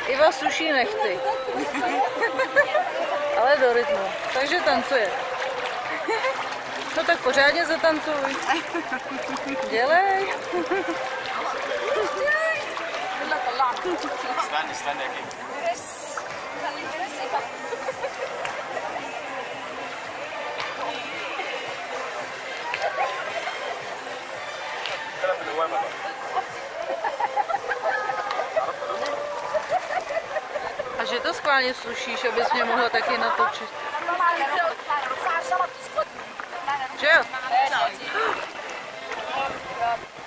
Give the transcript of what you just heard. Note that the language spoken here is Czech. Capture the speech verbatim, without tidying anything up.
Iva suší nechty. Ale do rytmu. Takže tancuje. No tak pořádně zatancuj. Dělej. Stane, stane aquí. A že to schválně sušíš, abys mě mohla taky natočit. Že jo?